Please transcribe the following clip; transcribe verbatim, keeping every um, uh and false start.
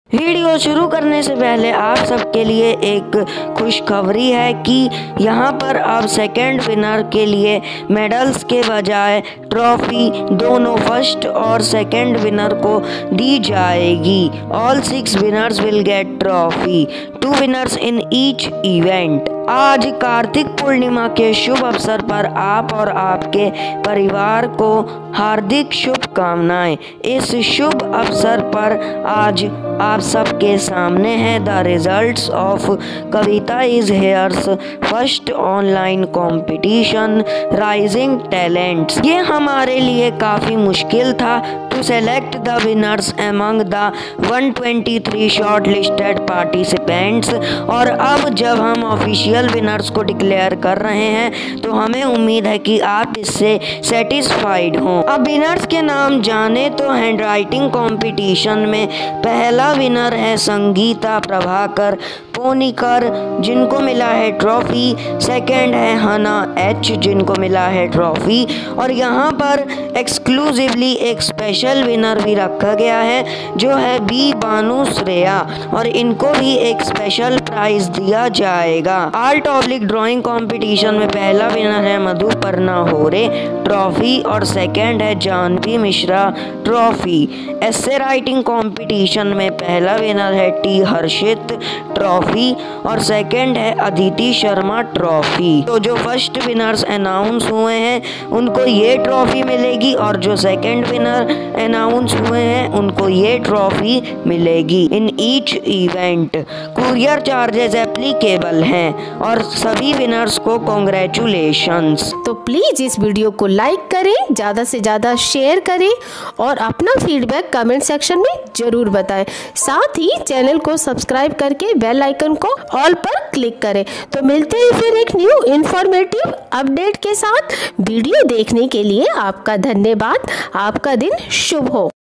Video शुरू करने से पहले आप सबके लिए एक खुशखबरी है कि यहाँ पर अब सेकंड विनर के लिए मेडल्स के बजाय ट्रॉफी दोनों फर्स्ट और सेकंड विनर को दी जाएगी। All six winners will get trophy, two winners in each event. आज कार्तिक पूर्णिमा के शुभ अवसर पर आप और आपके परिवार को हार्दिक शुभकामनाएं। इस शुभ अवसर पर आज आप सबके सामने है the results of Kavita is hairs first online competition rising talents. ये हमारे लिए काफ़ी मुश्किल था to select the winners among the one twenty three shortlisted participants, और अब जब हम ऑफिशियल विनर्स को डिक्लेयर कर रहे हैं तो हमें उम्मीद है कि आप इससे सेटिस्फाइड हों। अब विनर्स के नाम जाने तो हैंड राइटिंग कॉम्पिटिशन में पहला विनर है संगीता प्रभाकर पोनीकर जिनको मिला है ट्रॉफी, सेकंड है हना एच जिनको मिला है ट्रॉफी, और यहाँ पर एक्सक्लूसिवली एक स्पेशल विनर भी रखा गया है जो है बी बानू श्रेया, और इनको भी एक स्पेशल प्राइज दिया जाएगा। आर्ट ऑब्लिक ड्राइंग कंपटीशन में पहला विनर है मधुपर्णा होरे ट्रॉफी, और सेकंड है Janvi Mishra trophy. Essay writing competition में पहला विनर है टी हर्षित ट्रॉफी, और सेकंड है अदिति शर्मा ट्रॉफी। तो जो फर्स्ट विनर्स अनाउंस हुए हैं उनको ये ट्रॉफी मिलेगी, और जो सेकंड विनर अनाउंस हुए हैं उनको ये ट्रॉफी मिलेगी। In each event courier charges applicable हैं, और सभी विनर्स को कॉन्ग्रेचुलेशंस। तो प्लीज इस वीडियो को लाइक करें, ज़्यादा से ज़्यादा शेयर करें और अपना फीडबैक कमेंट सेक्शन में जरूर बताएं। साथ ही चैनल को सब्सक्राइब करके बेल आइकन को ऑल पर क्लिक करें। तो मिलते हैं फिर एक न्यू इंफॉर्मेटिव अपडेट के साथ। वीडियो देखने के लिए आपका धन्यवाद। आपका दिन शुभ हो।